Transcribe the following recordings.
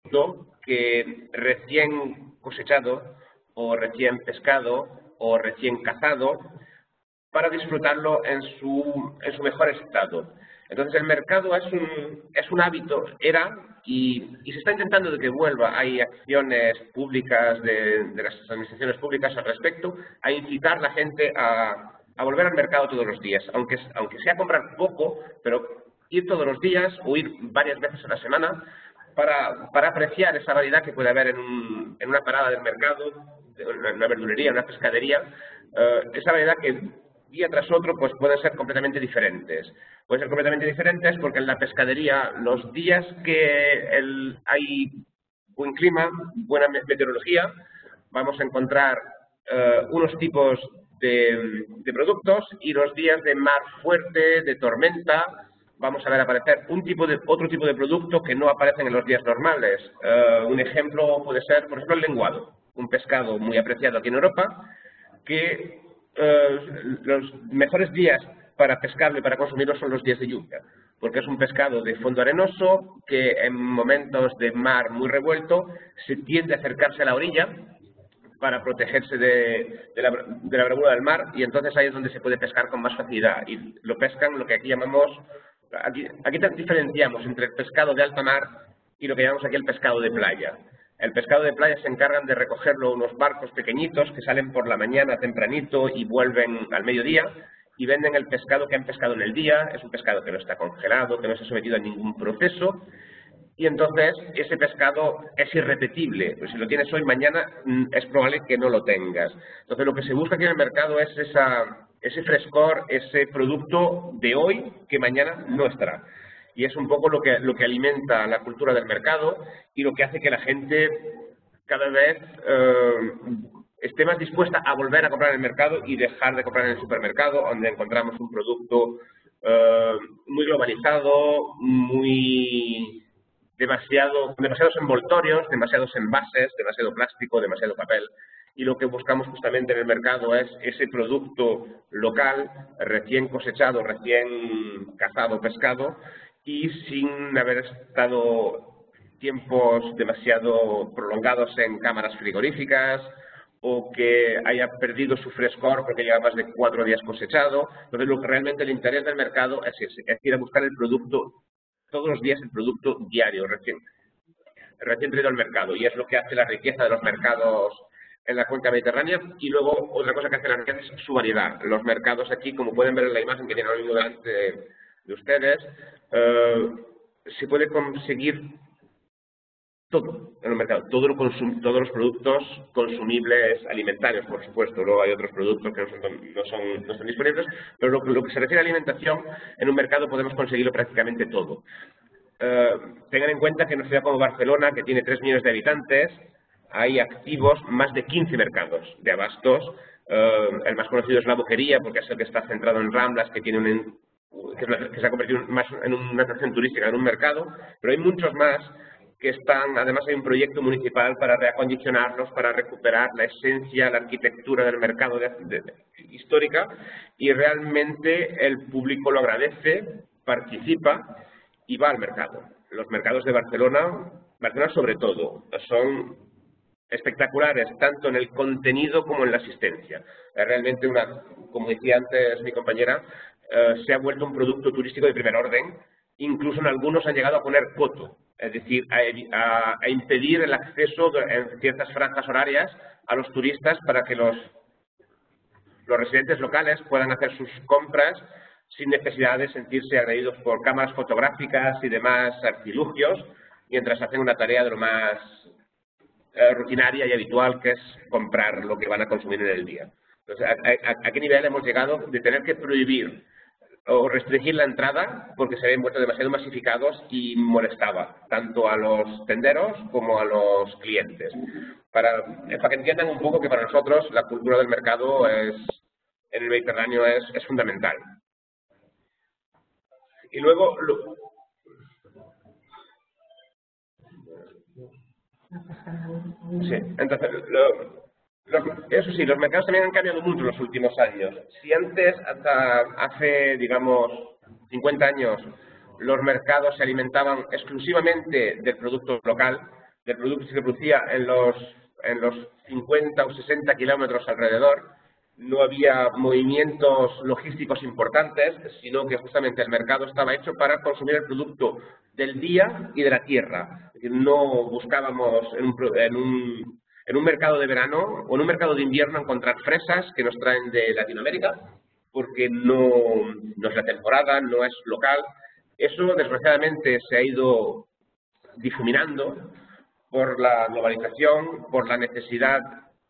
producto que recién cosechado o recién pescado o recién cazado para disfrutarlo en su mejor estado. Entonces el mercado es un hábito, y se está intentando de que vuelva. Hay acciones públicas de las administraciones públicas al respecto, a incitar a la gente a volver al mercado todos los días, aunque sea comprar poco, pero ir todos los días o ir varias veces a la semana para apreciar esa variedad que puede haber en una parada del mercado, en una verdulería, en una pescadería, esa variedad que día tras otro pues pueden ser completamente diferentes. Pueden ser completamente diferentes porque en la pescadería los días que hay buen clima, buena meteorología, vamos a encontrar unos tipos de productos, y los días de mar fuerte, de tormenta, vamos a ver aparecer otro tipo de producto que no aparecen en los días normales. Un ejemplo puede ser, por ejemplo, el lenguado, un pescado muy apreciado aquí en Europa, que los mejores días para pescarlo y para consumirlo son los días de lluvia, porque es un pescado de fondo arenoso que en momentos de mar muy revuelto se tiende a acercarse a la orilla para protegerse de la bravura del mar, y entonces ahí es donde se puede pescar con más facilidad. Y lo pescan lo que aquí llamamos, aquí diferenciamos entre el pescado de alta mar y lo que llamamos aquí el pescado de playa. El pescado de playa se encargan de recogerlo unos barcos pequeñitos que salen por la mañana tempranito y vuelven al mediodía, y venden el pescado que han pescado en el día. Es un pescado que no está congelado, que no se ha sometido a ningún proceso, y entonces ese pescado es irrepetible. Pues si lo tienes hoy, mañana es probable que no lo tengas. Entonces lo que se busca aquí en el mercado es ese frescor, ese producto de hoy que mañana no estará. Y es un poco lo que alimenta la cultura del mercado y lo que hace que la gente cada vez esté más dispuesta a volver a comprar en el mercado y dejar de comprar en el supermercado, donde encontramos un producto muy globalizado, demasiados envoltorios, demasiados envases, demasiado plástico, demasiado papel. Y lo que buscamos justamente en el mercado es ese producto local, recién cosechado, recién cazado, pescado, y sin haber estado tiempos demasiado prolongados en cámaras frigoríficas, o que haya perdido su frescor porque lleva más de 4 días cosechado. Entonces, lo que realmente el interés del mercado es ir a buscar el producto todos los días, el producto diario, recién traído al mercado. Y es lo que hace la riqueza de los mercados en la cuenca mediterránea. Y luego, otra cosa que hace la riqueza es su variedad. Los mercados aquí, como pueden ver en la imagen que tienen ahora mismo delante de ustedes, se puede conseguir todo en el mercado, todos los productos consumibles alimentarios, por supuesto. Luego hay otros productos que no son disponibles, pero lo que se refiere a alimentación, en un mercado podemos conseguirlo prácticamente todo. Tengan en cuenta que en una ciudad como Barcelona, que tiene 3 millones de habitantes, hay activos más de 15 mercados de abastos. El más conocido es la Boquería, porque es el que está centrado en Ramblas, que se ha convertido más en una atracción turística, en un mercado, pero hay muchos más que además hay un proyecto municipal para reacondicionarlos, para recuperar la esencia, la arquitectura del mercado histórica, y realmente el público lo agradece, participa y va al mercado. Los mercados de Barcelona sobre todo, son espectaculares, tanto en el contenido como en la asistencia. Es realmente como decía antes mi compañera, se ha vuelto un producto turístico de primer orden. Incluso en algunos han llegado a poner coto, es decir, a impedir el acceso en ciertas franjas horarias a los turistas, para que los residentes locales puedan hacer sus compras sin necesidad de sentirse agredidos por cámaras fotográficas y demás artilugios, mientras hacen una tarea de lo más rutinaria y habitual, que es comprar lo que van a consumir en el día. Entonces, ¿a qué nivel hemos llegado de tener que prohibir o restringir la entrada porque se habían vuelto demasiado masificados y molestaba tanto a los tenderos como a los clientes? Para que entiendan un poco que para nosotros la cultura del mercado en el Mediterráneo es fundamental. Y luego... Sí, entonces, eso sí, los mercados también han cambiado mucho en los últimos años. Si antes, hasta hace, digamos, 50 años, los mercados se alimentaban exclusivamente del producto local, del producto que se producía en los 50 o 60 kilómetros alrededor. No había movimientos logísticos importantes, sino que justamente el mercado estaba hecho para consumir el producto del día y de la tierra. Es decir, no buscábamos en un mercado de verano o en un mercado de invierno encontrar fresas que nos traen de Latinoamérica, porque no es la temporada, no es local. Eso, desgraciadamente, se ha ido difuminando por la globalización, por la necesidad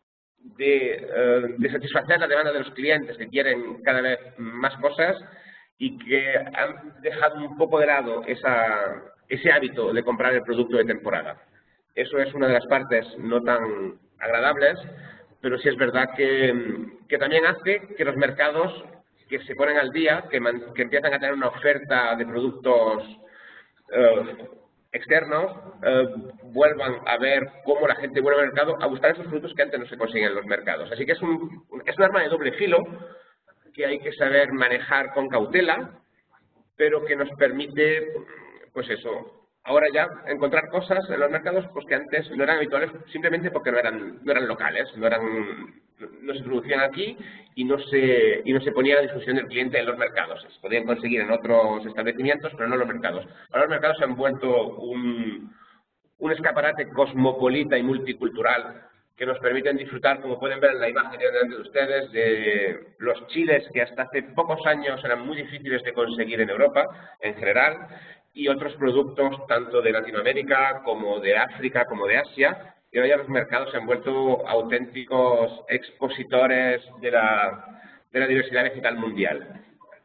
de satisfacer la demanda de los clientes que quieren cada vez más cosas y que han dejado un poco de lado ese hábito de comprar el producto de temporada. Eso es una de las partes no tan agradables, pero sí es verdad que también hace que los mercados que se ponen al día, que empiezan a tener una oferta de productos externos, vuelvan a ver cómo la gente vuelve al mercado a buscar esos productos que antes no se consiguen en los mercados. Así que es un arma de doble filo que hay que saber manejar con cautela, pero que nos permite, pues eso, ahora ya encontrar cosas en los mercados pues que antes no eran habituales simplemente porque no eran locales, no se producían aquí y no se ponía a disposición del cliente en los mercados. Se podían conseguir en otros establecimientos, pero no en los mercados. Ahora los mercados se han vuelto un escaparate cosmopolita y multicultural que nos permiten disfrutar, como pueden ver en la imagen que hay delante de ustedes, de los chiles que hasta hace pocos años eran muy difíciles de conseguir en Europa, en general, y otros productos tanto de Latinoamérica como de África como de Asia, y ahora ya los mercados se han vuelto auténticos expositores de la diversidad vegetal mundial.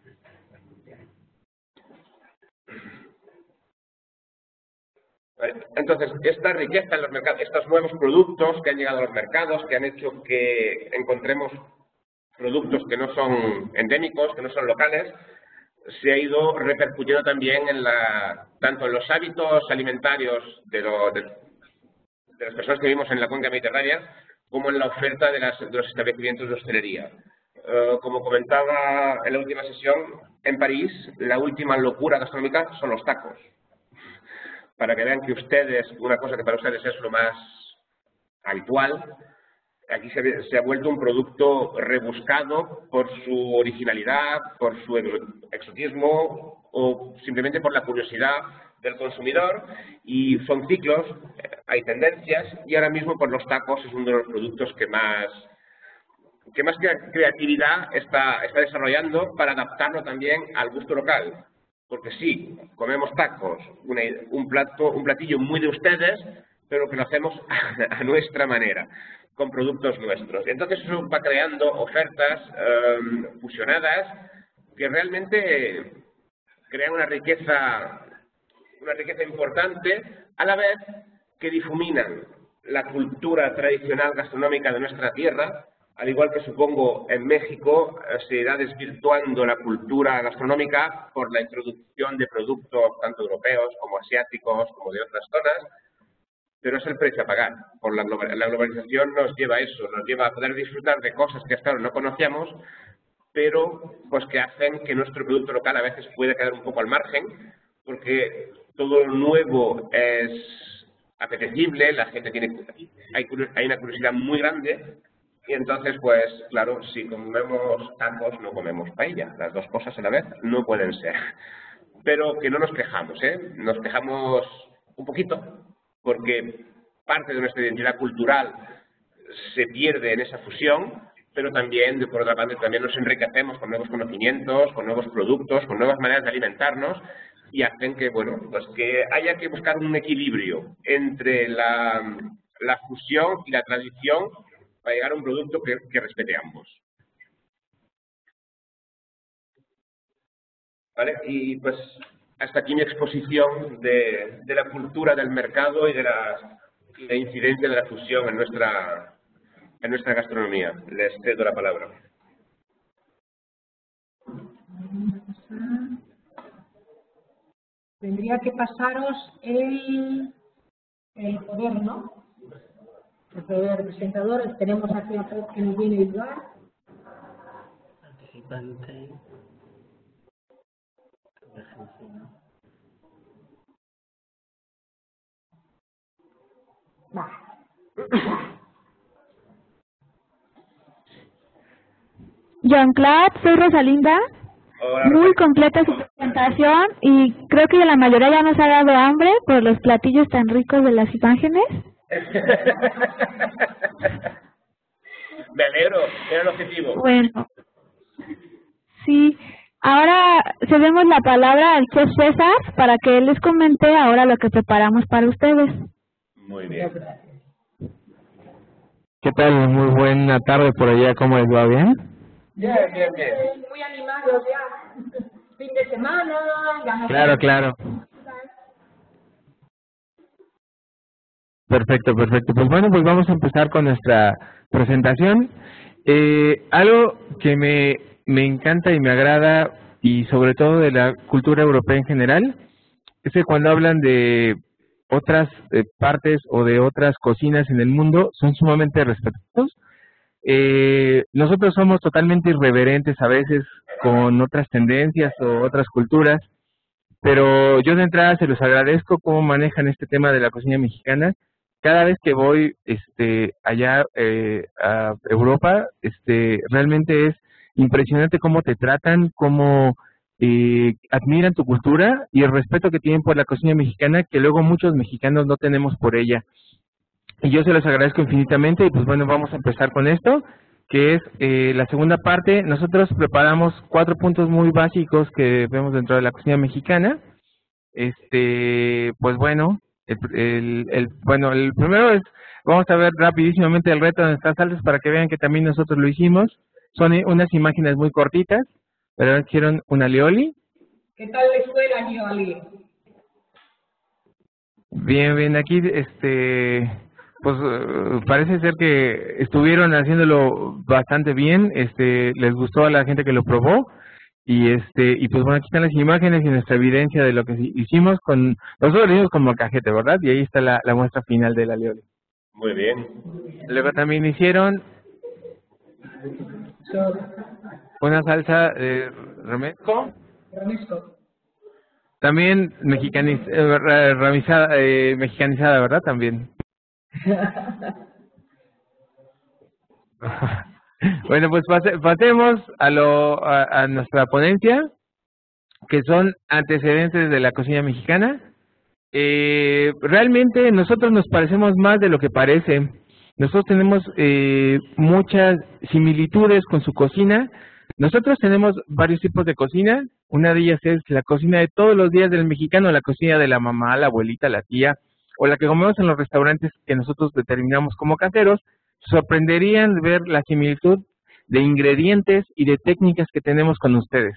Entonces, esta riqueza en los mercados, estos nuevos productos que han llegado a los mercados, que han hecho que encontremos productos que no son endémicos, que no son locales, se ha ido repercutiendo también tanto en los hábitos alimentarios de las personas que vivimos en la cuenca mediterránea, como en la oferta de los establecimientos de hostelería. Como comentaba en la última sesión, en París, la última locura gastronómica son los tacos. Para que vean que ustedes, una cosa que para ustedes es lo más habitual, aquí se ha vuelto un producto rebuscado por su originalidad, por su exotismo o simplemente por la curiosidad del consumidor, y son ciclos, hay tendencias, y ahora mismo por los tacos es uno de los productos que más creatividad está desarrollando para adaptarlo también al gusto local. Porque sí, comemos tacos, un platillo muy de ustedes, pero que lo hacemos a nuestra manera, con productos nuestros. Y entonces eso va creando ofertas fusionadas que realmente crean una riqueza importante, a la vez que difuminan la cultura tradicional gastronómica de nuestra tierra, al igual que supongo en México se irá desvirtuando la cultura gastronómica por la introducción de productos tanto europeos como asiáticos como de otras zonas, pero es el precio a pagar. La globalización nos lleva a eso, nos lleva a poder disfrutar de cosas que hasta ahora no conocíamos, pero pues que hacen que nuestro producto local a veces puede quedar un poco al margen, porque todo lo nuevo es apetecible, la gente hay una curiosidad muy grande, y entonces, pues, claro, si comemos tacos, no comemos paella. Las dos cosas a la vez no pueden ser. Pero que no nos quejamos, ¿eh? Nos quejamos un poquito, porque parte de nuestra identidad cultural se pierde en esa fusión, pero también, por otra parte, también nos enriquecemos con nuevos conocimientos, con nuevos productos, con nuevas maneras de alimentarnos, y hacen que, bueno, pues que haya que buscar un equilibrio entre la fusión y la tradición para llegar a un producto que respete ambos. ¿Vale? Y pues hasta aquí mi exposición de la cultura del mercado y de la incidencia de la fusión en nuestra gastronomía. Les cedo la palabra. Tendría que pasaros el poder, ¿no? El poder presentador. Tenemos aquí a Pep que nos viene a ayudar. Participante. Jean-Claude, soy Rosalinda. Hola, Muy completa su presentación y creo que la mayoría ya nos ha dado hambre por los platillos tan ricos de las imágenes. Me alegro, era el objetivo. Bueno, sí. Ahora cedemos la palabra al chef César para que él les comente ahora lo que preparamos para ustedes. Muy bien. ¿Qué tal? Muy buena tarde por allá, ¿cómo les va? ¿Bien? Bien, bien, bien. Muy animados ya. Fin de semana, ganas. Claro, claro. Perfecto, perfecto. Pues bueno, pues vamos a empezar con nuestra presentación. Algo que me encanta y me agrada, y sobre todo de la cultura europea en general, es que cuando hablan de otras partes o de otras cocinas en el mundo, son sumamente respetuosos. Nosotros somos totalmente irreverentes a veces con otras tendencias o otras culturas, pero yo de entrada se los agradezco cómo manejan este tema de la cocina mexicana. Cada vez que voy allá a Europa, realmente es impresionante cómo te tratan, cómo admiran tu cultura y el respeto que tienen por la cocina mexicana, que luego muchos mexicanos no tenemos por ella. Y yo se los agradezco infinitamente y pues bueno, vamos a empezar con esto, que es la segunda parte. Nosotros preparamos 4 puntos muy básicos que vemos dentro de la cocina mexicana. Pues bueno, el primero es, vamos a ver rapidísimamente el reto de nuestras salsas para que vean que también nosotros lo hicimos. Son unas imágenes muy cortitas, pero hicieron un alioli. ¿Qué tal les fue el alioli? Bien, bien, aquí pues parece ser que estuvieron haciéndolo bastante bien, les gustó a la gente que lo probó y pues bueno, aquí están las imágenes y nuestra evidencia de lo que hicimos con, nosotros lo hicimos con molcajete, ¿verdad? Y ahí está la muestra final del alioli. Muy bien. Luego también hicieron una salsa de romesco. También mexicanizada, ¿verdad? También. Bueno, pues pasemos a nuestra ponencia, que son antecedentes de la cocina mexicana. Realmente nosotros nos parecemos más de lo que parece. Nosotros tenemos muchas similitudes con su cocina. Nosotros tenemos varios tipos de cocina. Una de ellas es la cocina de todos los días del mexicano, la cocina de la mamá, la abuelita, la tía, o la que comemos en los restaurantes que nosotros determinamos como caseros. Sorprenderían ver la similitud de ingredientes y de técnicas que tenemos con ustedes.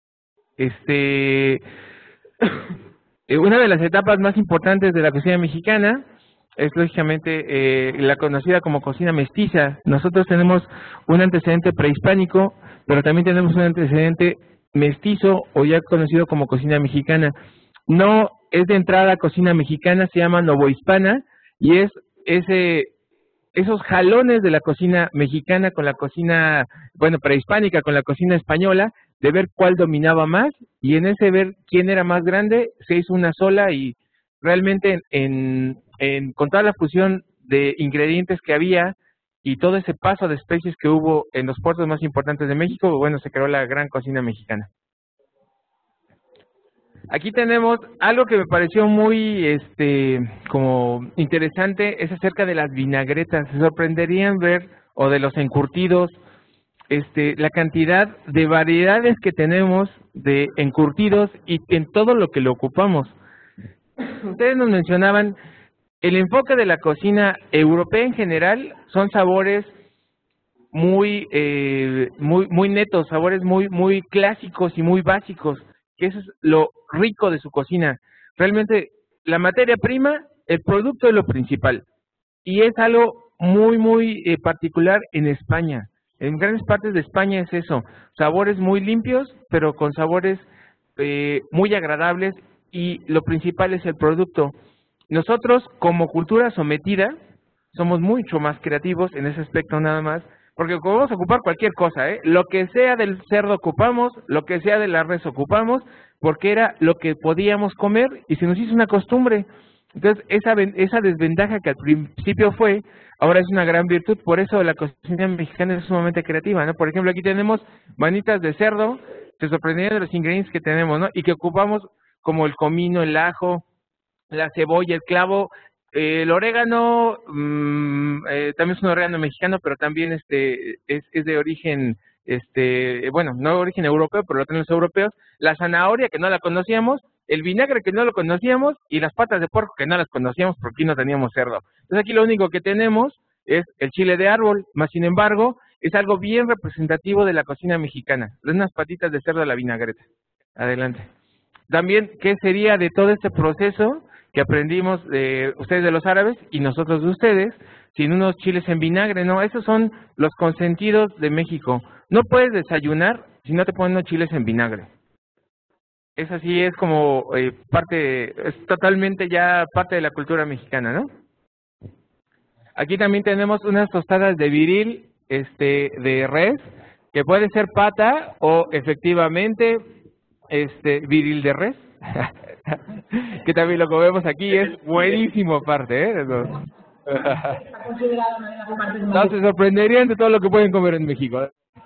Una de las etapas más importantes de la cocina mexicana es lógicamente la conocida como cocina mestiza. Nosotros tenemos un antecedente prehispánico, pero también tenemos un antecedente mestizo o ya conocido como cocina mexicana. No es de entrada cocina mexicana, se llama novohispana y es esos jalones de la cocina mexicana con la cocina, bueno, prehispánica con la cocina española, de ver cuál dominaba más y en ese ver quién era más grande, se hizo una sola y realmente con toda la fusión de ingredientes que había y todo ese paso de especies que hubo en los puertos más importantes de México, bueno, se creó la gran cocina mexicana. Aquí tenemos algo que me pareció muy como interesante, es acerca de las vinagretas. Se sorprenderían ver, o de los encurtidos, la cantidad de variedades que tenemos de encurtidos y en todo lo que lo ocupamos. Ustedes nos mencionaban, el enfoque de la cocina europea en general son sabores muy netos, sabores muy clásicos y muy básicos, que eso es lo rico de su cocina. Realmente la materia prima, el producto es lo principal y es algo muy particular en España. En grandes partes de España es eso, sabores muy limpios, pero con sabores muy agradables y lo principal es el producto. Nosotros, como cultura sometida, somos mucho más creativos en ese aspecto nada más, porque podemos ocupar cualquier cosa, lo que sea del cerdo ocupamos, lo que sea de la res ocupamos, porque era lo que podíamos comer y se nos hizo una costumbre. Entonces, esa desventaja que al principio fue, ahora es una gran virtud. Por eso la cocina mexicana es sumamente creativa, ¿no? Por ejemplo, aquí tenemos manitas de cerdo, se sorprenderían de los ingredientes que tenemos, ¿no? Y que ocupamos como el comino, el ajo, la cebolla, el clavo, el orégano, también es un orégano mexicano, pero también es de origen, bueno, no de origen europeo, pero lo tienen los europeos. La zanahoria, que no la conocíamos, el vinagre, que no lo conocíamos, y las patas de porco, que no las conocíamos porque aquí no teníamos cerdo. Entonces aquí lo único que tenemos es el chile de árbol, más sin embargo, es algo bien representativo de la cocina mexicana, de unas patitas de cerdo a la vinagreta. Adelante. También, ¿qué sería de todo este proceso que aprendimos de ustedes de los árabes y nosotros de ustedes, sin unos chiles en vinagre? No, esos son los consentidos de México. No puedes desayunar si no te ponen unos chiles en vinagre. Es así, es como es totalmente ya parte de la cultura mexicana, ¿no? Aquí también tenemos unas tostadas de viril, de res, que puede ser pata o efectivamente, viril de res, que también lo comemos aquí, es buenísimo aparte, ¿eh? Está considerado una de las partes No más... se sorprenderían de todo lo que pueden comer en México.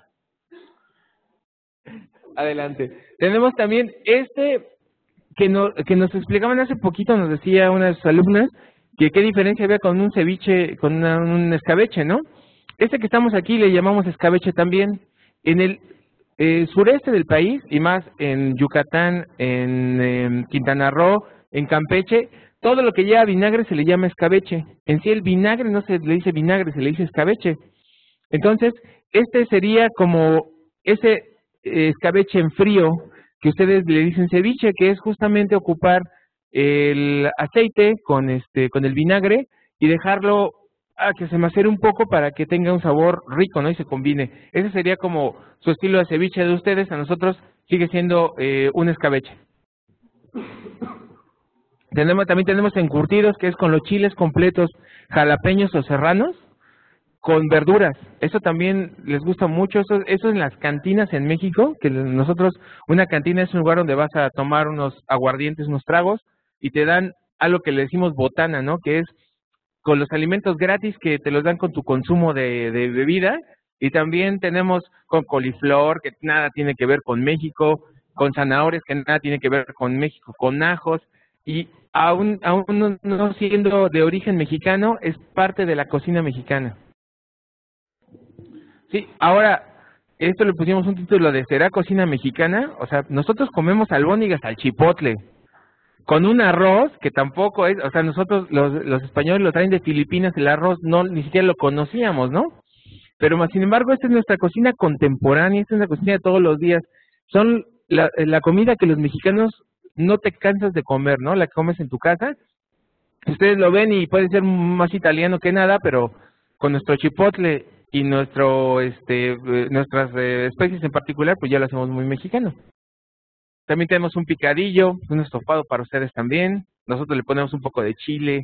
Adelante. Tenemos también que nos explicaban hace poquito, nos decía una de sus alumnas, que qué diferencia había con un ceviche, con un escabeche, ¿no? Que estamos aquí le llamamos escabeche también. En el sureste del país, y más en Yucatán, en Quintana Roo, en Campeche, todo lo que lleva vinagre se le llama escabeche. En sí el vinagre no se le dice vinagre, se le dice escabeche. Entonces, sería como ese escabeche en frío, que ustedes le dicen ceviche, que es justamente ocupar el aceite con el vinagre y dejarlo a que se macere un poco para que tenga un sabor rico, ¿no? Y se combine. Ese sería como su estilo de ceviche de ustedes. A nosotros sigue siendo un escabeche. También tenemos encurtidos, que es con los chiles completos, jalapeños o serranos, con verduras. Eso también les gusta mucho. Eso en las cantinas en México, que nosotros, una cantina es un lugar donde vas a tomar unos aguardientes, unos tragos, y te dan algo que le decimos botana, ¿no? Que es con los alimentos gratis que te los dan con tu consumo de bebida. Y también tenemos con coliflor, que nada tiene que ver con México, con zanahorias, que nada tiene que ver con México, con ajos, y aún no siendo de origen mexicano, es parte de la cocina mexicana. Sí, ahora, esto le pusimos un título de ¿será cocina mexicana? O sea, nosotros comemos albóndigas al chipotle, con un arroz que tampoco es, o sea, nosotros los españoles lo traen de Filipinas, el arroz ni siquiera lo conocíamos, ¿no? Pero más sin embargo, esta es nuestra cocina contemporánea, esta es la cocina de todos los días. Son la comida que los mexicanos no te cansas de comer, ¿no? La que comes en tu casa. Ustedes lo ven y puede ser más italiano que nada, pero con nuestro chipotle y nuestras especies en particular, pues ya lo hacemos muy mexicano. También tenemos un picadillo, un estofado para ustedes también. Nosotros le ponemos un poco de chile.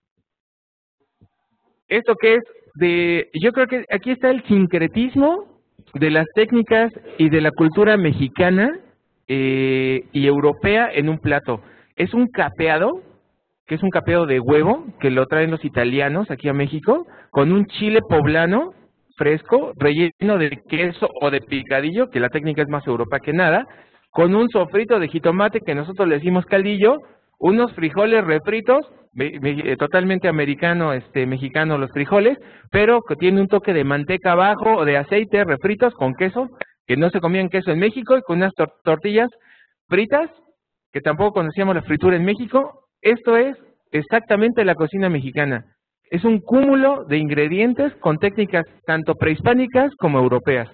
¿Esto qué es? Yo creo que aquí está el sincretismo de las técnicas y de la cultura mexicana y europea en un plato. Es un capeado, que es un capeado de huevo, que lo traen los italianos aquí a México, con un chile poblano fresco, relleno de queso o de picadillo, que la técnica es más europea que nada, con un sofrito de jitomate, que nosotros le decimos caldillo, unos frijoles refritos, totalmente mexicano los frijoles, pero que tiene un toque de manteca abajo o de aceite, refritos con queso, que no se comían queso en México, y con unas tortillas fritas, que tampoco conocíamos la fritura en México. Esto es exactamente la cocina mexicana. Es un cúmulo de ingredientes con técnicas tanto prehispánicas como europeas.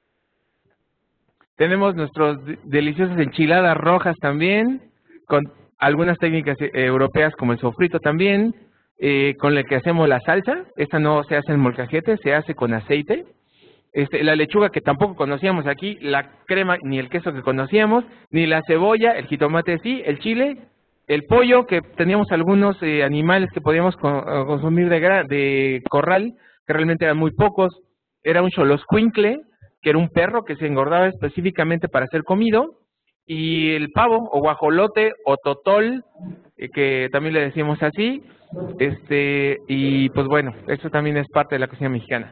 Tenemos nuestros deliciosas enchiladas rojas también, con algunas técnicas europeas como el sofrito también, con la que hacemos la salsa. Esta no se hace en molcajete, se hace con aceite. La lechuga, que tampoco conocíamos aquí, la crema ni el queso que conocíamos, ni la cebolla, el jitomate sí, el chile, el pollo, que teníamos algunos animales que podíamos consumir de corral, que realmente eran muy pocos. Era un xoloscuincle, que era un perro que se engordaba específicamente para ser comido, y el pavo, o guajolote, o totol, que también le decimos así, y pues bueno, eso también es parte de la cocina mexicana.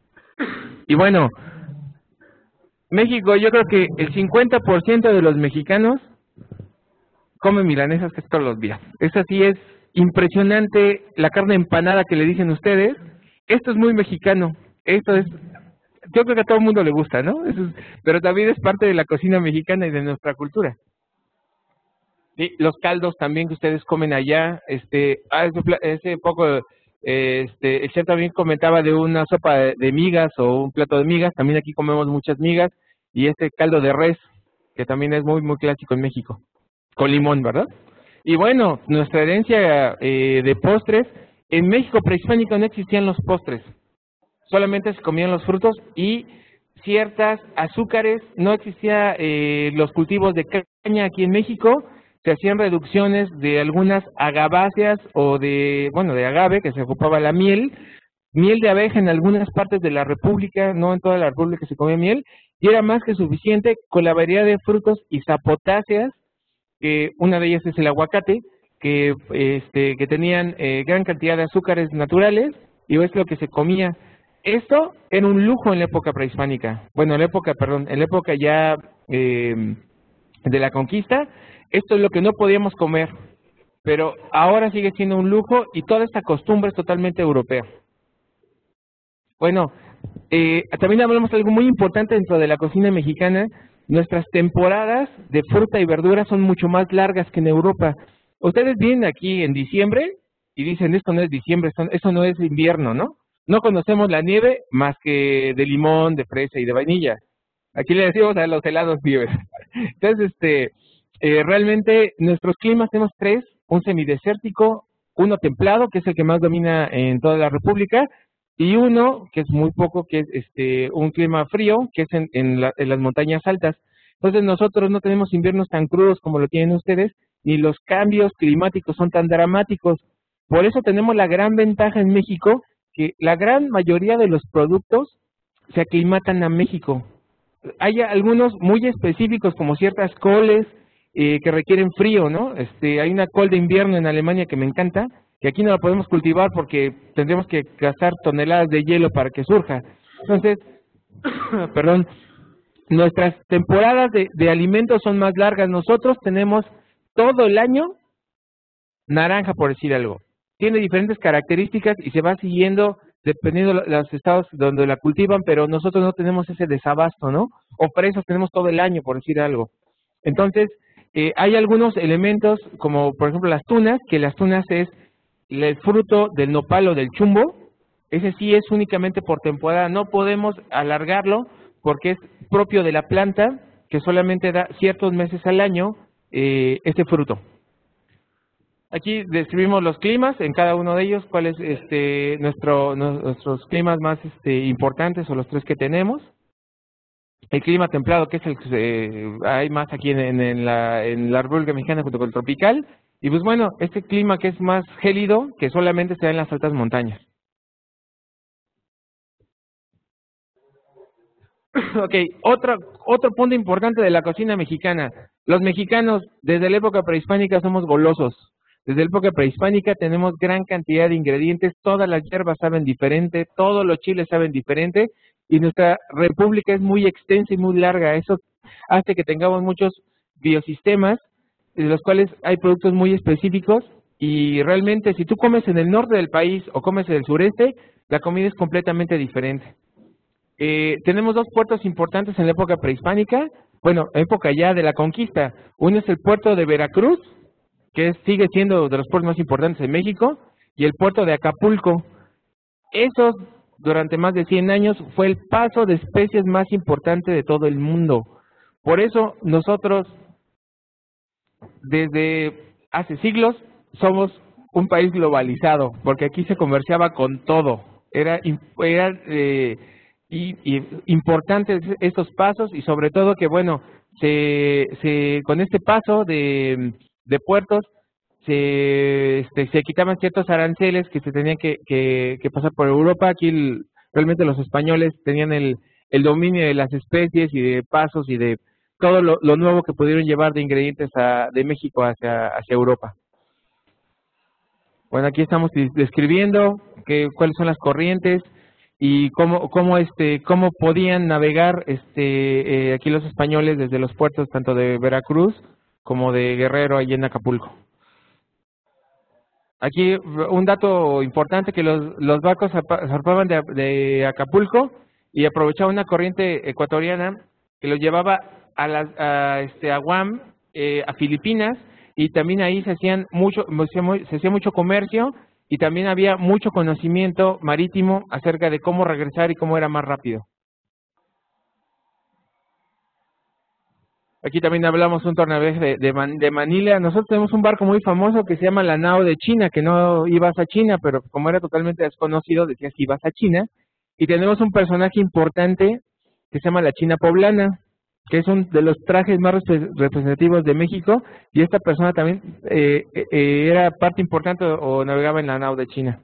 Y bueno, México, yo creo que el 50% de los mexicanos comen milanesas casi todos los días. Eso sí es impresionante, la carne empanada que le dicen ustedes, esto es muy mexicano, esto es, yo creo que a todo el mundo le gusta, ¿no? Pero también es parte de la cocina mexicana y de nuestra cultura. Sí, los caldos también que ustedes comen allá, hace poco, el chef también comentaba de una sopa de migas o un plato de migas, también aquí comemos muchas migas, y este caldo de res, que también es muy, muy clásico en México, con limón, ¿verdad? Y bueno, nuestra herencia de postres, en México prehispánico no existían los postres, solamente se comían los frutos y ciertas azúcares, no existía los cultivos de caña aquí en México, se hacían reducciones de algunas agaváceas o de agave, que se ocupaba la miel de abeja en algunas partes de la República, no en toda la República se comía miel, y era más que suficiente con la variedad de frutos y sapotáceas, que una de ellas es el aguacate, que tenían gran cantidad de azúcares naturales, y es lo que se comía. Esto era un lujo en la época prehispánica, bueno, en la época ya de la conquista. Esto es lo que no podíamos comer, pero ahora sigue siendo un lujo y toda esta costumbre es totalmente europea. Bueno, también hablamos de algo muy importante dentro de la cocina mexicana. Nuestras temporadas de fruta y verdura son mucho más largas que en Europa. Ustedes vienen aquí en diciembre y dicen, esto no es diciembre, eso no es invierno, ¿no? No conocemos la nieve más que de limón, de fresa y de vainilla. Aquí le decimos a los helados nieves. Entonces, realmente nuestros climas tenemos tres: un semidesértico, uno templado, que es el que más domina en toda la República, y uno que es muy poco, que es un clima frío, que es en las montañas altas. Entonces nosotros no tenemos inviernos tan crudos como lo tienen ustedes, ni los cambios climáticos son tan dramáticos. Por eso tenemos la gran ventaja en México, que la gran mayoría de los productos se aclimatan a México. Hay algunos muy específicos, como ciertas coles que requieren frío, ¿no? Hay una col de invierno en Alemania que me encanta, que aquí no la podemos cultivar porque tendríamos que gastar toneladas de hielo para que surja. Entonces, perdón, nuestras temporadas de alimentos son más largas. Nosotros tenemos todo el año naranja, por decir algo. Tiene diferentes características y se va siguiendo dependiendo de los estados donde la cultivan, pero nosotros no tenemos ese desabasto, ¿no? O fresas tenemos todo el año, por decir algo. Entonces, hay algunos elementos, como por ejemplo las tunas, que las tunas es el fruto del nopal o del chumbo. Ese sí es únicamente por temporada, no podemos alargarlo porque es propio de la planta, que solamente da ciertos meses al año este fruto. Aquí describimos los climas en cada uno de ellos, cuáles nuestros climas más importantes, o los tres que tenemos. El clima templado, que es el que hay más aquí en la República Mexicana junto con el tropical. Y pues bueno, este clima que es más gélido, que solamente se da en las altas montañas. Ok, otro punto importante de la cocina mexicana. Los mexicanos, desde la época prehispánica, somos golosos. Desde la época prehispánica tenemos gran cantidad de ingredientes, todas las hierbas saben diferente, todos los chiles saben diferente, y nuestra república es muy extensa y muy larga. Eso hace que tengamos muchos biosistemas, de los cuales hay productos muy específicos, y realmente si tú comes en el norte del país o comes en el sureste, la comida es completamente diferente. Tenemos dos puertos importantes en la época prehispánica, bueno, época ya de la conquista. Uno es el puerto de Veracruz, que sigue siendo de los puertos más importantes en México, y el puerto de Acapulco. Esos, durante más de 100 años, fue el paso de especies más importante de todo el mundo. Por eso nosotros, desde hace siglos, somos un país globalizado, porque aquí se comerciaba con todo. Era importantes estos pasos, y sobre todo que, bueno, con este paso de puertos se quitaban ciertos aranceles que se tenían que pasar por Europa. Aquí realmente los españoles tenían el dominio de las especies y de pasos y de todo lo nuevo que pudieron llevar de ingredientes de México hacia Europa. Bueno, aquí estamos describiendo cuáles son las corrientes y cómo podían navegar aquí los españoles desde los puertos tanto de Veracruz como de Guerrero allí en Acapulco. Aquí un dato importante, que los barcos zarpaban de Acapulco y aprovechaban una corriente ecuatoriana que los llevaba a Guam, a Filipinas, y también ahí se hacía mucho comercio y también había mucho conocimiento marítimo acerca de cómo regresar y cómo era más rápido. Aquí también hablamos un tornavés de Manila. Nosotros tenemos un barco muy famoso que se llama la Nao de China, que no ibas a China, pero como era totalmente desconocido, decías que ibas a China. Y tenemos un personaje importante que se llama la China Poblana, que es uno de los trajes más representativos de México, y esta persona también era parte importante o navegaba en la Nao de China.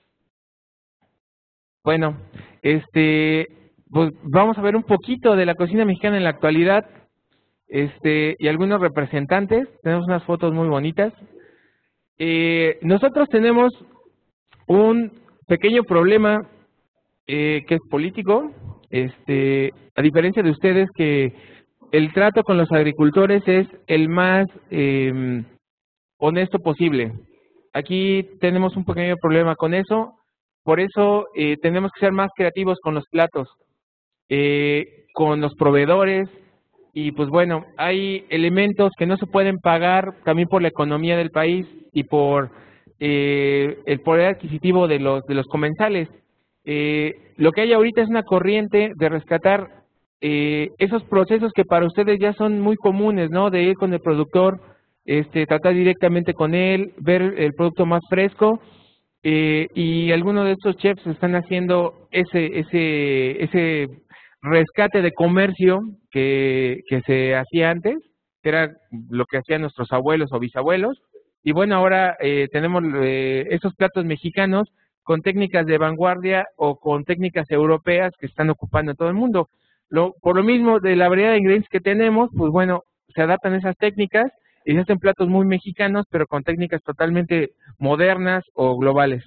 Bueno, pues vamos a ver un poquito de la cocina mexicana en la actualidad. Y algunos representantes. Tenemos unas fotos muy bonitas. Nosotros tenemos un pequeño problema que es político. A diferencia de ustedes, que el trato con los agricultores es el más honesto posible. Aquí tenemos un pequeño problema con eso. Por eso tenemos que ser más creativos con los platos, con los proveedores. Y pues bueno, hay elementos que no se pueden pagar también por la economía del país y por el poder adquisitivo de los comensales. Lo que hay ahorita es una corriente de rescatar esos procesos que para ustedes ya son muy comunes, ¿no? De ir con el productor, tratar directamente con él, ver el producto más fresco, y algunos de estos chefs están haciendo ese rescate de comercio que se hacía antes, que era lo que hacían nuestros abuelos o bisabuelos. Y bueno, ahora tenemos esos platos mexicanos con técnicas de vanguardia o con técnicas europeas que están ocupando en todo el mundo. Por lo mismo, de la variedad de ingredientes que tenemos, pues bueno, se adaptan esas técnicas y se hacen platos muy mexicanos, pero con técnicas totalmente modernas o globales.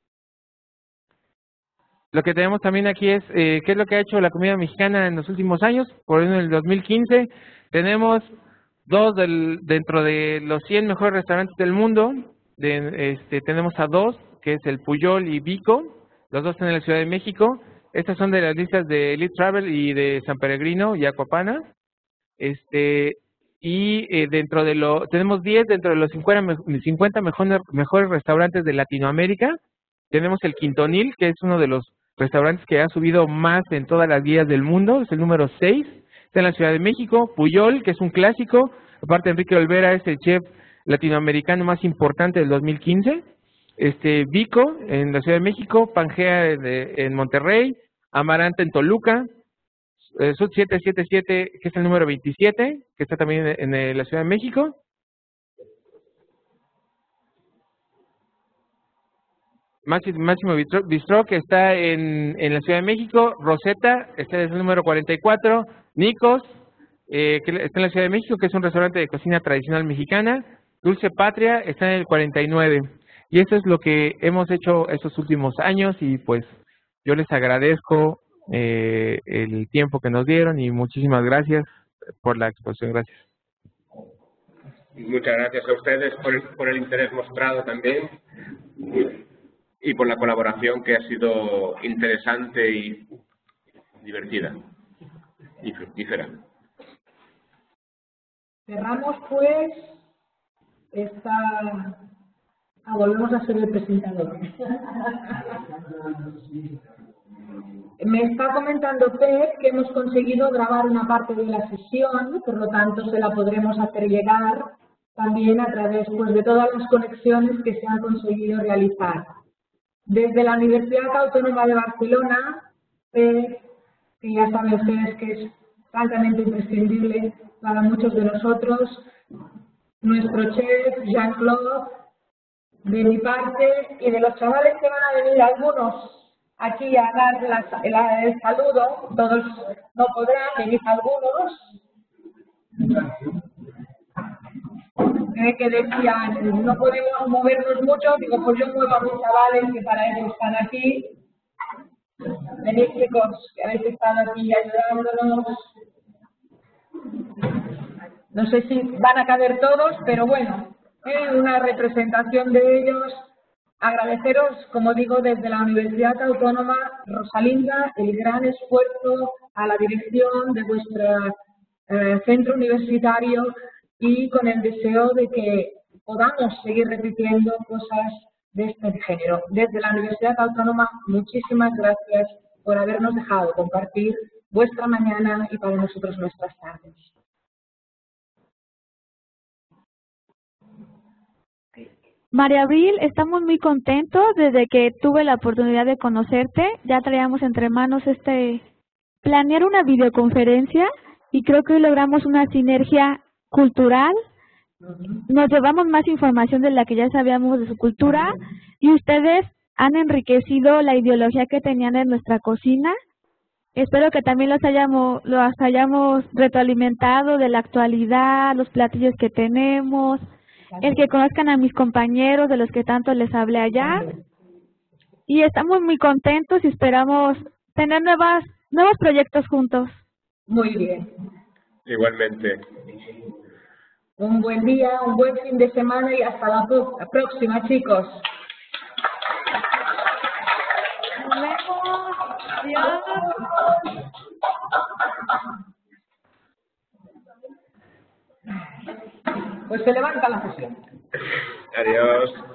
Lo que tenemos también aquí es qué es lo que ha hecho la comida mexicana en los últimos años. Por ejemplo, en el 2015 tenemos dentro de los 100 mejores restaurantes del mundo. Tenemos a 2, que es el Pujol y Vico. Los 2 están en la Ciudad de México. Estas son de las listas de Elite Travel y de San Peregrino y Aquapana. Tenemos 10 dentro de los 50 mejores restaurantes de Latinoamérica. Tenemos el Quintonil, que es uno de los restaurantes que ha subido más en todas las guías del mundo, es el número 6, está en la Ciudad de México. Pujol, que es un clásico, aparte Enrique Olvera es el chef latinoamericano más importante del 2015. Vico en la Ciudad de México, Pangea en Monterrey, Amaranta en Toluca, Sud 777, que es el número 27, que está también en la Ciudad de México. Máximo Bistro, que está en la Ciudad de México. Rosetta, este es el número 44. Nicos, que está en la Ciudad de México, que es un restaurante de cocina tradicional mexicana. Dulce Patria está en el 49. Y eso es lo que hemos hecho estos últimos años, y pues yo les agradezco el tiempo que nos dieron y muchísimas gracias por la exposición. Gracias. Muchas gracias a ustedes por el interés mostrado también y por la colaboración, que ha sido interesante y divertida y fructífera. Cerramos pues volvemos a ser el presentador. Me está comentando Pep que hemos conseguido grabar una parte de la sesión, por lo tanto se la podremos hacer llegar también a través de todas las conexiones que se han conseguido realizar. Desde la Universidad Autónoma de Barcelona, que ya saben ustedes que es francamente imprescindible para muchos de nosotros, nuestro chef Jean-Claude, de mi parte y de los chavales que van a venir, algunos aquí a dar el saludo, todos no podrán, venir algunos, Que decían, no podemos movernos mucho, digo, pues yo muevo a mis chavales que para eso están aquí. Venid, chicos, que habéis estado aquí ayudándonos. No sé si van a caber todos, pero bueno, una representación de ellos. Agradeceros, como digo, desde la Universidad Autónoma Rosalinda, el gran esfuerzo a la dirección de vuestro centro universitario y con el deseo de que podamos seguir repitiendo cosas de este género. Desde la Universidad Autónoma, muchísimas gracias por habernos dejado compartir vuestra mañana y para nosotros nuestras tardes. María Abril, estamos muy contentos desde que tuve la oportunidad de conocerte. Ya traíamos entre manos planear una videoconferencia y creo que hoy logramos una sinergia cultural. Nos llevamos más información de la que ya sabíamos de su cultura y ustedes han enriquecido la ideología que tenían en nuestra cocina. Espero que también los hayamos retroalimentado de la actualidad, los platillos que tenemos, el que conozcan a mis compañeros de los que tanto les hablé allá. Y estamos muy contentos y esperamos tener nuevos proyectos juntos. Muy bien. Igualmente. Un buen día, un buen fin de semana y hasta la próxima, chicos. Nos vemos. Adiós. Pues se levanta la sesión. Adiós.